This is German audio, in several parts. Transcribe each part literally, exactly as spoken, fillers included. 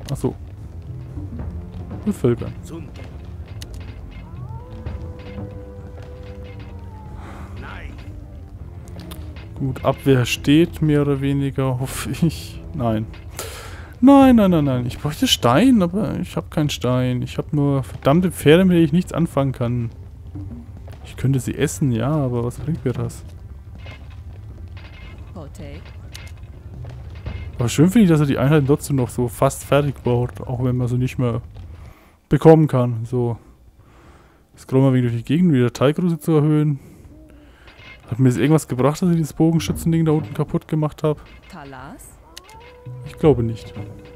Achso. Bevölkern. Gut, Abwehr steht mehr oder weniger, hoffe ich. Nein. Nein, nein, nein, nein. Ich bräuchte Stein, aber ich habe keinen Stein. Ich habe nur verdammte Pferde, mit denen ich nichts anfangen kann. Ich könnte sie essen, ja, aber was bringt mir das? Aber schön finde ich, dass er die Einheiten trotzdem noch so fast fertig baut, auch wenn man sie nicht mehr bekommen kann. So. Jetzt scrollen wir wieder durch die Gegend, wieder Teilgröße zu erhöhen. Hat mir jetzt irgendwas gebracht, dass ich dieses Bogenschützending da unten kaputt gemacht habe? Ich glaube nicht.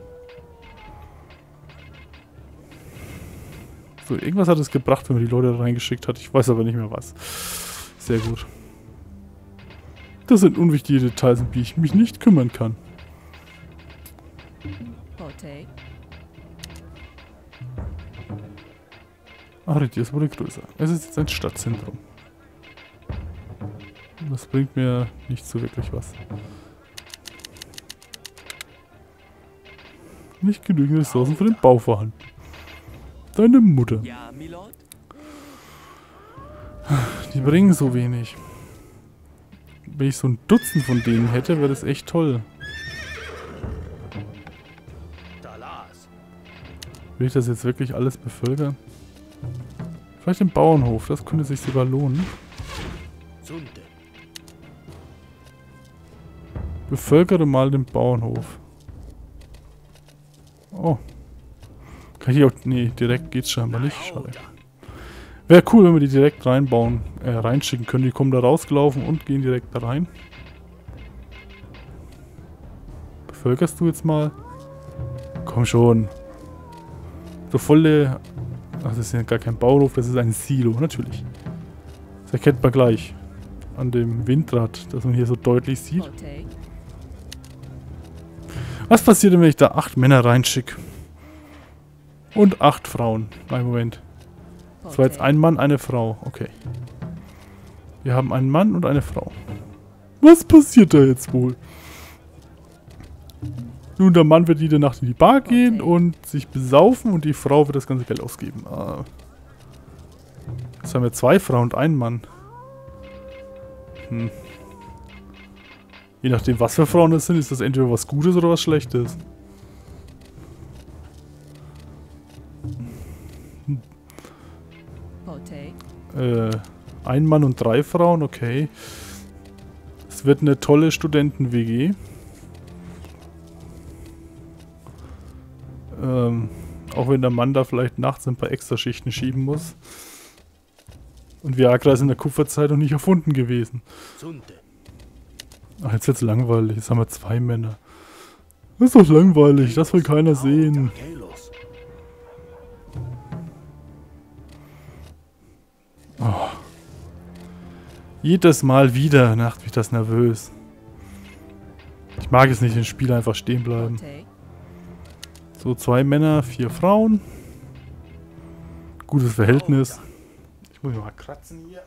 So, irgendwas hat es gebracht, wenn man die Leute da reingeschickt hat. Ich weiß aber nicht mehr was. Sehr gut. Das sind unwichtige Details, um die ich mich nicht kümmern kann. Aretius wurde größer. Es ist jetzt ein Stadtzentrum. Das bringt mir nicht so wirklich was. Nicht genügend Ressourcen für den Bau vorhanden. Deine Mutter. Die bringen so wenig. Wenn ich so ein Dutzend von denen hätte, wäre das echt toll. Will ich das jetzt wirklich alles bevölkern? Vielleicht den Bauernhof, das könnte sich sogar lohnen. Bevölkere mal den Bauernhof. Oh. Kann ich auch... Nee, direkt geht's scheinbar nicht. Schade. Wäre cool, wenn wir die direkt reinbauen, äh, reinschicken können. Die kommen da rausgelaufen und gehen direkt da rein. Bevölkerst du jetzt mal? Komm schon. So volle... Ach, das ist ja gar kein Bauernhof, das ist ein Silo, natürlich. Das erkennt man gleich. An dem Windrad, das man hier so deutlich sieht. Was passiert denn, wenn ich da acht Männer reinschicke? Und acht Frauen. Nein, Moment. Das war jetzt ein Mann, eine Frau. Okay. Wir haben einen Mann und eine Frau. Was passiert da jetzt wohl? Nun, der Mann wird jede Nacht in die Bar gehen und sich besaufen und die Frau wird das ganze Geld ausgeben. Ah. Jetzt haben wir zwei Frauen und einen Mann. Hm. Je nachdem, was für Frauen das sind, ist das entweder was Gutes oder was Schlechtes. Hm. Äh, ein Mann und drei Frauen, okay. Es wird eine tolle Studenten-W G. Ähm, auch wenn der Mann da vielleicht nachts ein paar Extraschichten schieben muss. Und Viagra ist in der Kupferzeit noch nicht erfunden gewesen. Ach, jetzt wird's langweilig. Jetzt haben wir zwei Männer. Das ist doch langweilig. Das will keiner sehen. Oh. Jedes Mal wieder macht mich das nervös. Ich mag es nicht, wenn Spiele einfach stehen bleiben. So, zwei Männer, vier Frauen. Gutes Verhältnis. Ich muss mich mal kratzen hier.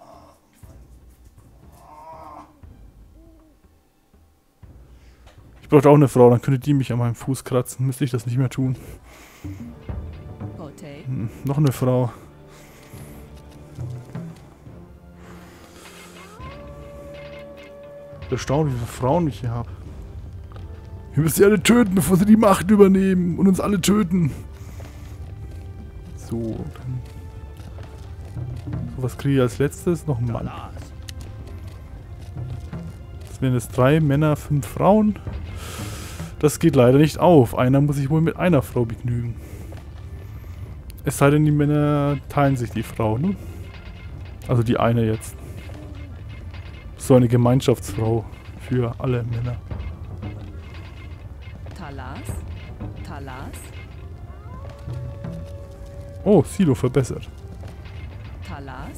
Ich brauche auch eine Frau, dann könnte die mich an meinem Fuß kratzen. Müsste ich das nicht mehr tun. Hm, noch eine Frau. Erstaunlich, wie viele Frauen ich hier habe. Wir müssen sie alle töten, bevor sie die Macht übernehmen und uns alle töten. So, dann... So, was kriege ich als letztes? Noch ein Mann. Das wären jetzt drei Männer, fünf Frauen. Das geht leider nicht auf. Einer muss sich wohl mit einer Frau begnügen. Es sei denn, die Männer teilen sich die Frau, ne? Also die eine jetzt. So eine Gemeinschaftsfrau für alle Männer. Talas. Talas. Oh, Silo verbessert. Talas.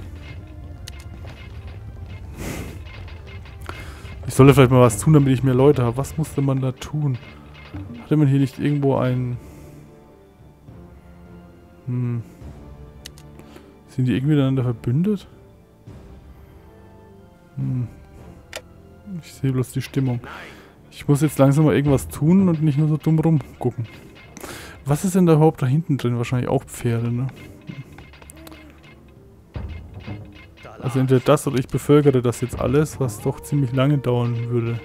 Ich sollte vielleicht mal was tun, damit ich mehr Leute habe. Was musste man da tun? Hatte man hier nicht irgendwo ein... Hm... Sind die irgendwie miteinander verbündet? Hm. Ich sehe bloß die Stimmung. Ich muss jetzt langsam mal irgendwas tun und nicht nur so dumm rumgucken. Was ist denn da überhaupt da hinten drin? Wahrscheinlich auch Pferde, ne? Also entweder das oder ich bevölkere das jetzt alles, was doch ziemlich lange dauern würde.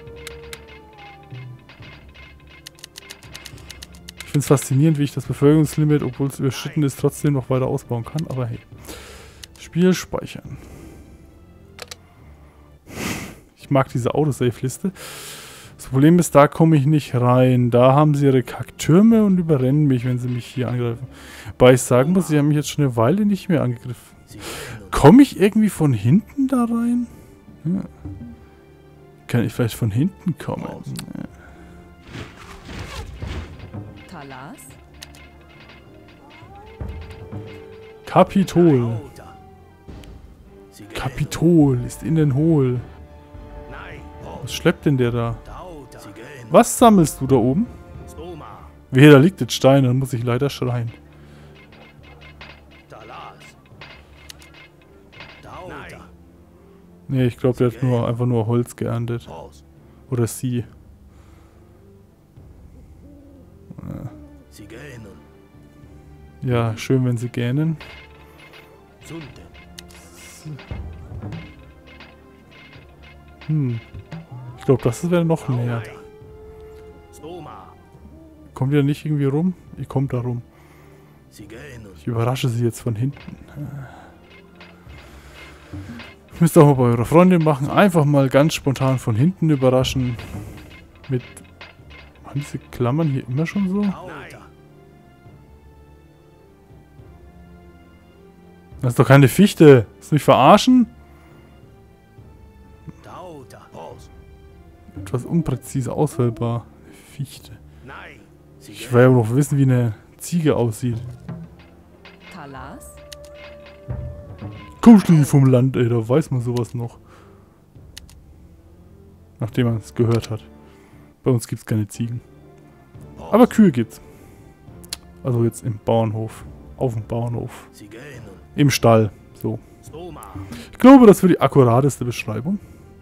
Ich finde es faszinierend, wie ich das Bevölkerungslimit, obwohl es überschritten ist, trotzdem noch weiter ausbauen kann. Aber hey. Spiel speichern. Ich mag diese Autosave-Liste. Das Problem ist, da komme ich nicht rein. Da haben sie ihre Kacktürme und überrennen mich, wenn sie mich hier angreifen. Wobei ich sagen muss, sie haben mich jetzt schon eine Weile nicht mehr angegriffen. Komme ich irgendwie von hinten da rein? Ja. Kann ich vielleicht von hinten kommen? Ja. Talas. Kapitol. Kapitol ist innen hohl. Was schleppt denn der da? Was sammelst du da oben? Wehe, da liegt jetzt Stein, dann muss ich leider schreien. Nee, ich glaube, der hat nur einfach nur Holz geerntet. Oder sie. Ja, schön, wenn sie gähnen. Hm. Ich glaube, das wäre noch näher. Kommt ihr nicht irgendwie rum? Ihr kommt da rum. Ich überrasche sie jetzt von hinten. Müsst ihr auch mal bei eurer Freundin machen. Einfach mal ganz spontan von hinten überraschen. Mit... Waren diese Klammern hier immer schon so? Das ist doch keine Fichte. Willst du mich verarschen? Etwas unpräzise auswählbar. Fichte. Ich will ja noch wissen, wie eine Ziege aussieht. Talas. Komm schließlich vom Land, ey, da weiß man sowas noch. Nachdem man es gehört hat. Bei uns gibt es keine Ziegen. Aber Kühe gibt's. Also jetzt im Bauernhof. Auf dem Bauernhof. Im Stall. So. Ich glaube, das wäre die akkurateste Beschreibung.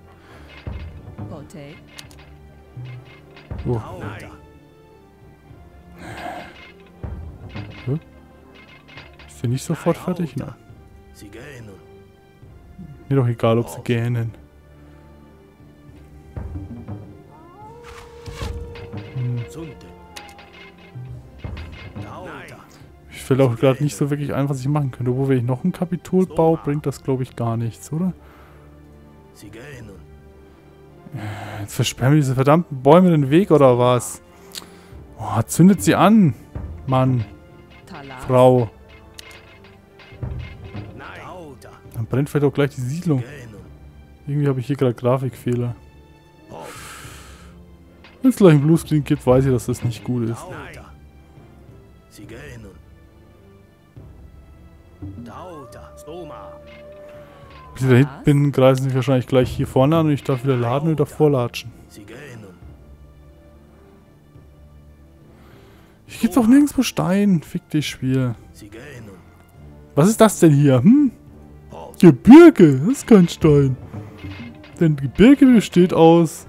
Oh. Hä? Ist der nicht sofort fertig? Nein. Mir doch egal, ob sie gähnen. Hm. Ich fällt auch gerade nicht so wirklich ein, was ich machen könnte. Wo, wenn ich noch ein Kapitol baue, bringt das, glaube ich, gar nichts, oder? Jetzt versperren wir diese verdammten Bäume den Weg, oder was? Oh, zündet sie an! Mann. Frau. Dann brennt vielleicht auch gleich die Siedlung. Irgendwie habe ich hier gerade Grafikfehler. Wenn es gleich einen Bluescreen gibt, weiß ich, dass das nicht gut ist. Bis ich da hinten bin, greifen sie wahrscheinlich gleich hier vorne an und ich darf wieder laden und davor latschen. Hier gibt's doch nirgendwo Stein. Fick dich, Spiel. Was ist das denn hier? Hm? Gebirge. Das ist kein Stein. Denn Gebirge besteht aus...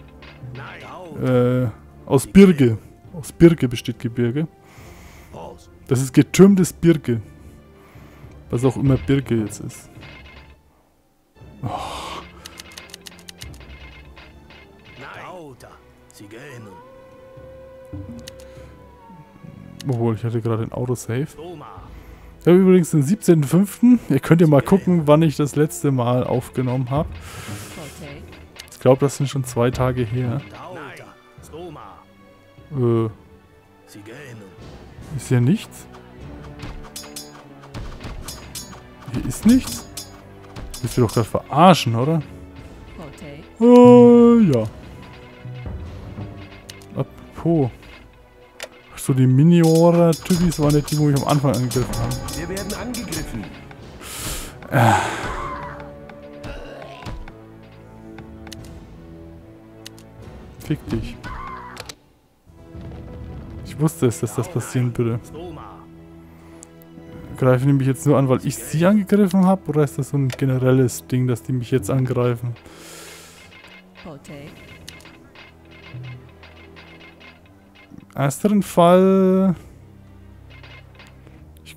Äh, aus Birke. Aus Birke besteht Gebirge. Das ist getürmtes Birke. Was auch immer Birke jetzt ist. Oh. Obwohl, ich hatte gerade ein Autosave. Ich habe übrigens den siebzehnten fünften Ihr könnt ja mal gucken, wann ich das letzte Mal aufgenommen habe. Ich glaube, das sind schon zwei Tage her. Äh. Ist hier nichts? Hier ist nichts? Willst du doch gerade verarschen, oder? Äh, ja. Apropos. So, die Miniora-Typis waren nicht die, wo mich am Anfang angegriffen haben. Wir werden angegriffen. Äh. Fick dich. Ich wusste es, dass das passieren würde. Greifen die mich jetzt nur an, weil ich sie angegriffen habe? Oder ist das so ein generelles Ding, dass die mich jetzt angreifen? Im ersteren Fall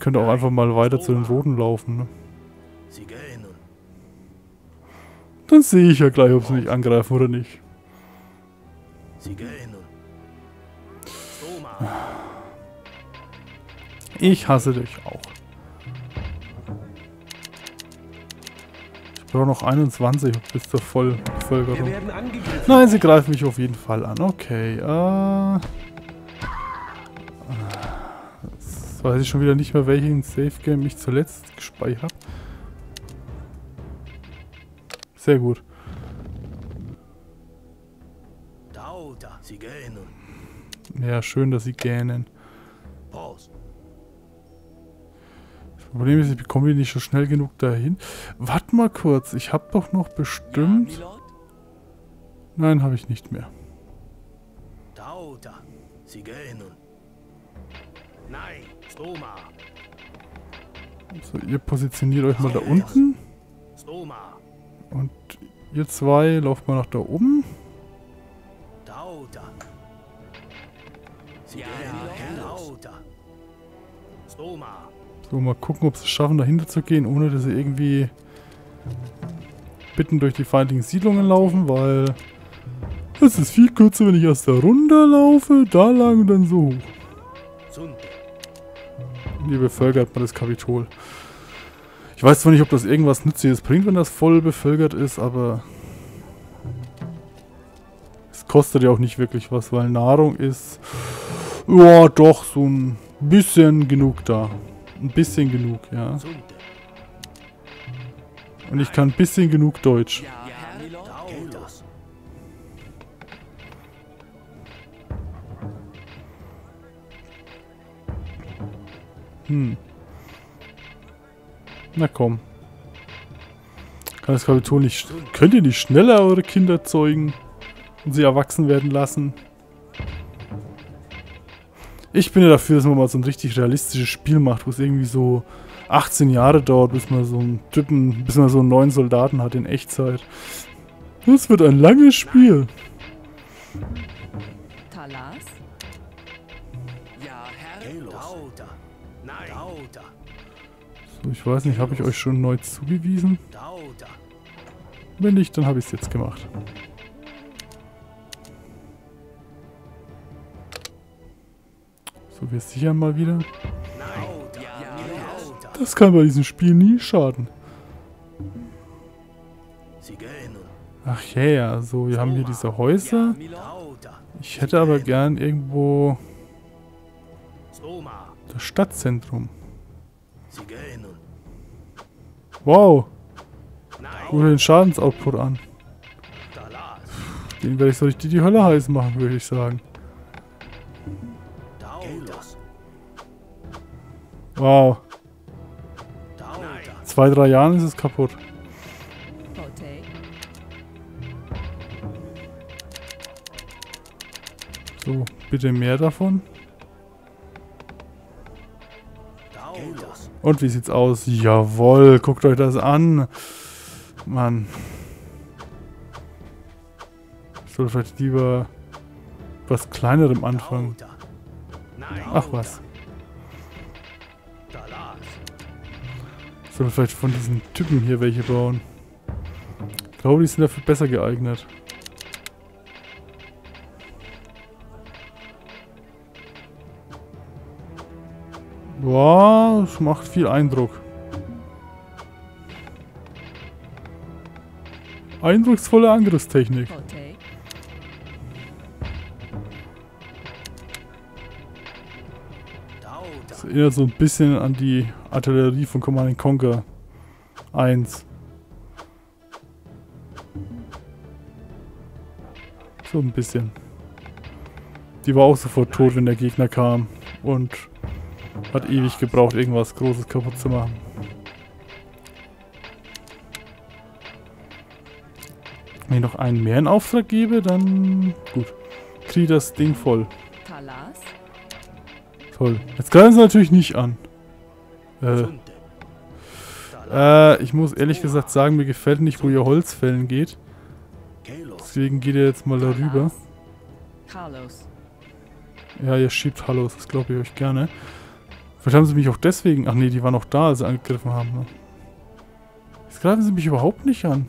könnte auch einfach mal weiter zu den Roten laufen, ne? Sie gehen nun. Dann sehe ich ja gleich, ob sie mich angreifen oder nicht. Sie gehen nun. Stoma. Ich hasse dich auch. Ich brauche noch einundzwanzig bis zur Vollbevölkerung. Wir werden angegriffen. Nein, sie greifen mich auf jeden Fall an. Okay, äh... Jetzt weiß ich schon wieder nicht mehr, welchen Safe Game ich zuletzt gespeichert habe. Sehr gut. Dauda. Sie gehen nun. Ja, schön, dass sie gähnen. Pause. Das Problem ist, ich bekomme die nicht so schnell genug dahin. Warte mal kurz, ich habe doch noch bestimmt... Ja, Milord? Nein, habe ich nicht mehr. Dauda. Sie gehen nun. Nein. Stoma. So, ihr positioniert euch mal da unten. Stoma. Und ihr zwei lauft mal nach da oben. Dauda. Sie Ja, gehen Milord. Dauda. Stoma. So, mal gucken, ob sie es schaffen, dahinter zu gehen, ohne dass sie irgendwie bitten durch die feindlichen Siedlungen laufen, weil es ist viel kürzer, wenn ich erst da runter laufe, da lang und dann so hoch. Sunde. Hier bevölkert man das Kapitol. Ich weiß zwar nicht, ob das irgendwas Nützliches bringt, wenn das voll bevölkert ist, aber es kostet ja auch nicht wirklich was, weil Nahrung ist, ja doch, so ein bisschen genug da. Ein bisschen genug, ja. Sunde. Und ich kann ein bisschen genug Deutsch. Ja, Herr Milord? Dauda. Hm. Na komm. Kann das Kapitol nicht... Könnt ihr nicht schneller eure Kinder zeugen und sie erwachsen werden lassen? Ich bin ja dafür, dass man mal so ein richtig realistisches Spiel macht, wo es irgendwie so achtzehn Jahre dauert, bis man so einen Typen, bis man so einen neuen Soldaten hat in Echtzeit. Das wird ein langes Spiel. Talas, Ja, Herr? Dauda. Nein. Dauda. So, ich weiß nicht, habe ich euch schon neu zugewiesen? Dauda. Wenn nicht, dann habe ich es jetzt gemacht. So, wir sichern mal wieder. Nein. Ja, Dauda. Das kann bei diesem Spiel nie schaden. Sie gehen nun. Ach ja, ja, so, wir haben hier diese Häuser. Ja, Milord? Dauda. Ich hätte aber gern irgendwo Stoma. das Stadtzentrum. Sie gehen nun. Wow, Nein. guck dir den Schadensoutput an. Talas. Den werde ich so richtig die Hölle heiß machen, würde ich sagen. Dauda. Wow, Dauda. zwei, drei Jahren ist es kaputt. Potei, So, bitte mehr davon. Dauda. Und wie sieht's aus? Jawohl, guckt euch das an. Mann. Ich sollte vielleicht lieber was Kleinerem anfangen. Dauda. Nein. Ach was. Talas. Ich sollte vielleicht von diesen Typen hier welche bauen. Ich glaube, die sind dafür besser geeignet. Wow, es macht viel Eindruck. Eindrucksvolle Angriffstechnik. Potei, Dauda. Das erinnert so ein bisschen an die Artillerie von Command and Conquer eins. So ein bisschen. Die war auch sofort tot, wenn der Gegner kam. Und hat ewig gebraucht, irgendwas Großes kaputt zu machen. Wenn ich noch einen mehr in Auftrag gebe, dann... Gut. Kriege ich das Ding voll. Talas, Toll. Jetzt greifen sie natürlich nicht an. Äh, Sunde. Talas. äh, ich muss ehrlich gesagt sagen, mir gefällt nicht, wo ihr Holz fällen geht. Kelos. Deswegen geht ihr jetzt mal darüber. Carlos, Ja, ihr schiebt Hallos, das glaube ich euch gerne. Vielleicht haben sie mich auch deswegen... Ach nee, die waren auch da, als sie angegriffen haben. Ne? Jetzt greifen sie mich überhaupt nicht an.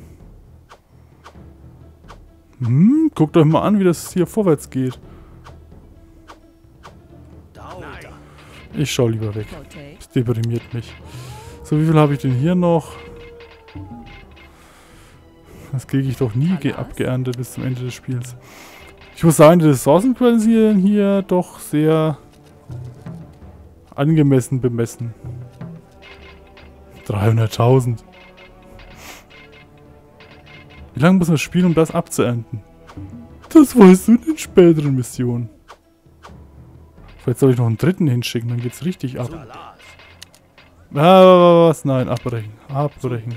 Hm, guckt euch mal an, wie das hier vorwärts geht. Ich schau lieber weg. Vote. Das deprimiert mich. So, wie viel habe ich denn hier noch? Das kriege ich doch nie ge abgeerntet bis zum Ende des Spiels. Ich muss sagen, die Ressourcenquellen sind hier doch sehr angemessen bemessen. dreihunderttausend. Wie lange muss man spielen, um das abzuernten? Das weißt du in den späteren Missionen. Vielleicht soll ich noch einen dritten hinschicken, dann geht's richtig ab. Ah, was? Nein, abbrechen. Abbrechen.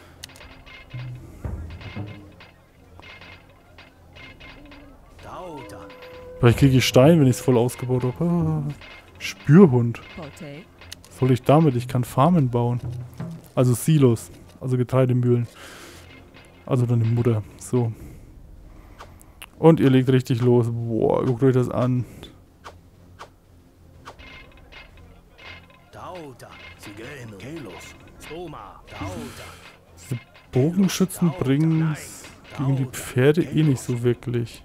Vielleicht kriege ich Stein, wenn ich es voll ausgebaut habe. Ah, Spürhund. Vote. Was soll ich damit? Ich kann Farmen bauen. Also Silos. Also Getreidemühlen. Also deine Mutter. So. Und ihr legt richtig los. Boah, guckt euch das an. Diese Bogenschützen bringen es gegen die Pferde eh nicht so wirklich.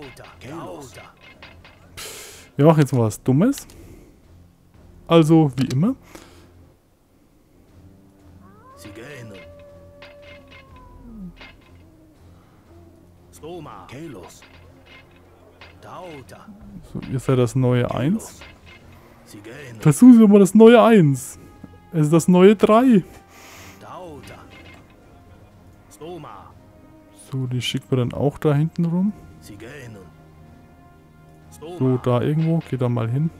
Wir machen jetzt mal was Dummes. Also, wie immer. So, ihr seid das neue eins. Versuchen wir mal das neue eins. Es ist das neue drei. So, die schicken wir dann auch da hinten rum. So, da irgendwo. Geht da mal hin.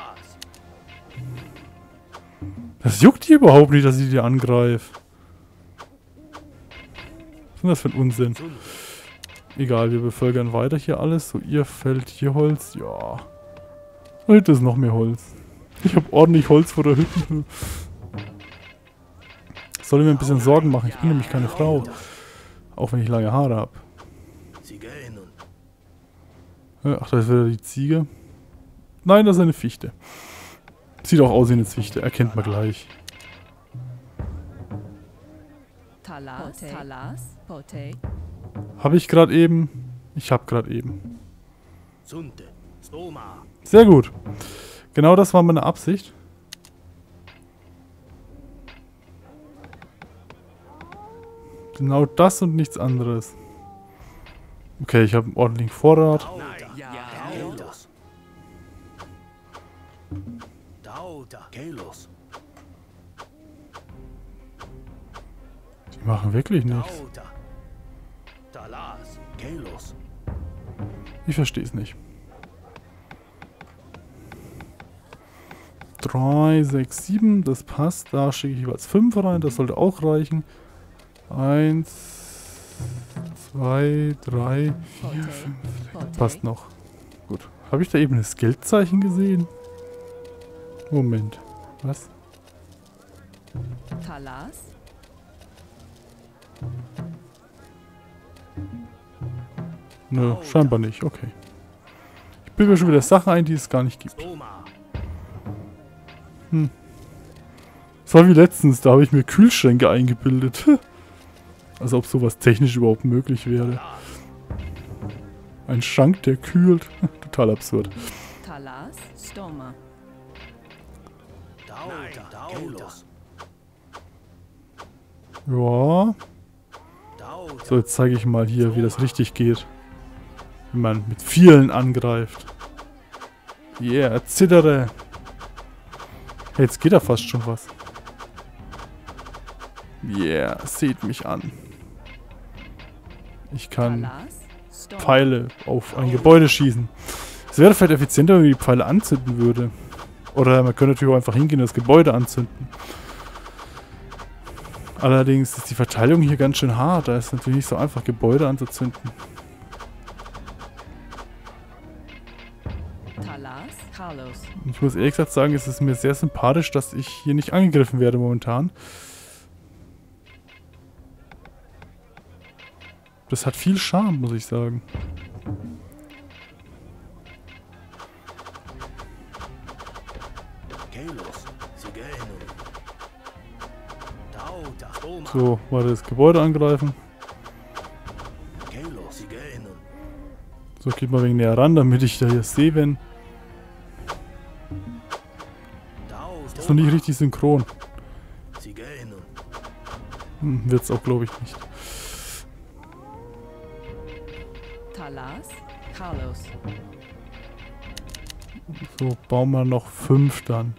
Das juckt die überhaupt nicht, dass ich die angreife. Was ist denn das für ein Unsinn? Egal, wir bevölkern weiter hier alles. So, ihr fällt hier Holz. Ja. Heute ist noch mehr Holz. Ich habe ordentlich Holz vor der Hütte. Soll ich mir ein bisschen Sorgen machen? Ich bin nämlich keine Frau. Auch wenn ich lange Haare habe. Ach, da ist wieder die Ziege. Nein, das ist eine Fichte. Sieht auch aus wie eine Fichte. Erkennt man gleich. Talas. Talas. Vote. Habe ich gerade eben? Ich habe gerade eben. Sehr gut. Genau das war meine Absicht. Genau das und nichts anderes. Okay, ich habe einen ordentlichen Vorrat. Die machen wirklich nichts. Ich verstehe es nicht. drei, sechs, sieben, das passt. Da schicke ich jeweils fünf rein, das sollte auch reichen. eins, zwei, drei, vier, fünf. Passt noch. Gut. Habe ich da eben das Geldzeichen gesehen? Moment. Was? Talas. Nö, scheinbar nicht. Okay. Ich bilde mir schon wieder Sachen ein, die es gar nicht gibt. Hm. Das war wie letztens, da habe ich mir Kühlschränke eingebildet. Als ob sowas technisch überhaupt möglich wäre. Ein Schrank, der kühlt. Total absurd. Talas. Stoma. Ja. So, jetzt zeige ich mal hier, wie das richtig geht. Wenn man mit vielen angreift. Yeah, zittere. Hey, jetzt geht da fast schon was. Yeah, seht mich an. Ich kann Pfeile auf ein Gebäude schießen. Es wäre vielleicht effizienter, wenn man die Pfeile anzünden würde. Oder man könnte natürlich auch einfach hingehen und das Gebäude anzünden. Allerdings ist die Verteilung hier ganz schön hart. Da ist natürlich nicht so einfach, Gebäude anzuzünden. Talas. Carlos. Ich muss ehrlich gesagt sagen, es ist mir sehr sympathisch, dass ich hier nicht angegriffen werde momentan. Das hat viel Charme, muss ich sagen. Kelos. Sigeno. Tauta. Stoma. So, weiter das Gebäude angreifen. Kelos. Sigeno. So, geht mal wegen näher ran, damit ich da hier sehe, wenn. Tau. Das ist noch nicht richtig synchron. Sigeno. Hm, wird's auch, glaube ich, nicht. Talas. Carlos. So, bauen wir noch fünf dann.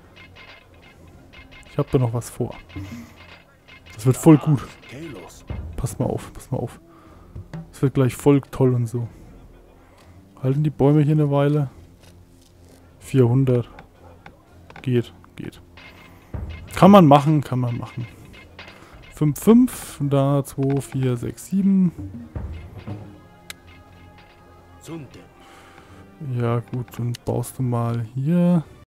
Ich habe da noch was vor. Das wird voll gut. Kelos. Pass mal auf, pass mal auf. Das wird gleich voll toll und so. Halten die Bäume hier eine Weile? vierhundert. Geht, geht. Kann man machen, kann man machen. fünf, fünf, da zwei, vier, sechs, sieben. Sunte. Ja gut, dann baust du mal hier